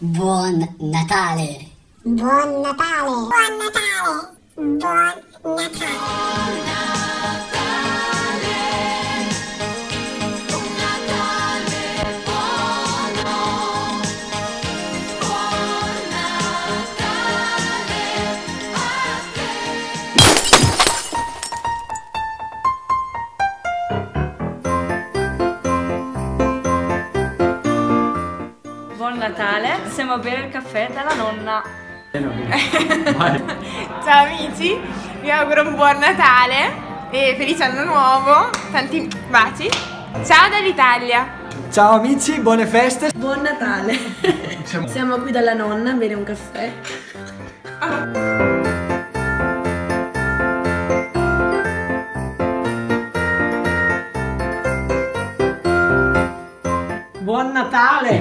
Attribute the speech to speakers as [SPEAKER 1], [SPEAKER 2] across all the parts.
[SPEAKER 1] Buon Natale!
[SPEAKER 2] Buon Natale! Buon Natale! Buon Natale!
[SPEAKER 3] Buon Natale, siamo a bere il caffè dalla nonna.
[SPEAKER 4] Ciao amici, vi auguro un buon Natale e felice anno nuovo, tanti baci. Ciao dall'Italia.
[SPEAKER 5] Ciao amici, buone feste.
[SPEAKER 6] Buon Natale. Siamo qui dalla nonna a bere un caffè.
[SPEAKER 5] Buon Natale.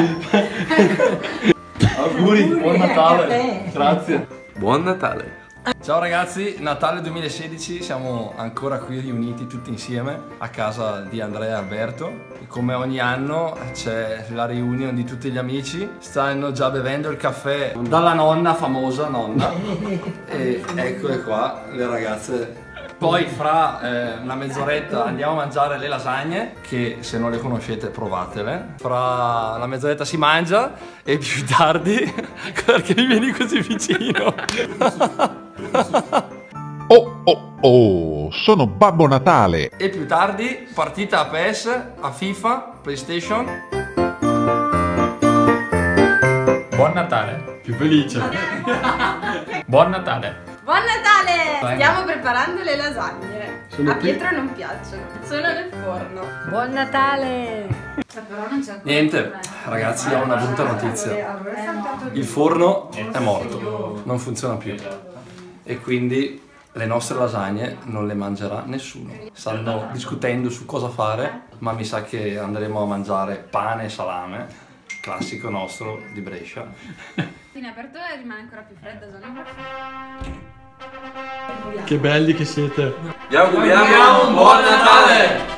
[SPEAKER 7] Auguri, buon Natale. Grazie.
[SPEAKER 8] Buon Natale. Ciao ragazzi, Natale 2016, siamo ancora qui riuniti tutti insieme a casa di Andrea e Alberto. E come ogni anno c'è la riunione di tutti gli amici, stanno già bevendo il caffè dalla nonna, famosa nonna. E eccole qua le ragazze. Poi fra una mezz'oretta andiamo a mangiare le lasagne, che se non le conoscete provatele. Fra una mezz'oretta si mangia e più tardi, perché mi vieni così vicino?
[SPEAKER 9] Oh, sono Babbo Natale.
[SPEAKER 8] E più tardi partita a PES, a FIFA, PlayStation.
[SPEAKER 7] Buon Natale. Più felice. Buon Natale.
[SPEAKER 4] Buon Natale! Stiamo preparando le lasagne. A Pietro non piacciono, sono nel forno.
[SPEAKER 3] Buon Natale!
[SPEAKER 8] Niente, ragazzi, ho una brutta notizia. Il forno è morto, non funziona più. E quindi le nostre lasagne non le mangerà nessuno. Stanno discutendo su cosa fare, ma mi sa che andremo a mangiare pane e salame, classico nostro di Brescia.
[SPEAKER 4] In apertura rimane ancora più fredda,
[SPEAKER 7] Che belli che siete.
[SPEAKER 8] Vi auguriamo un buon Natale!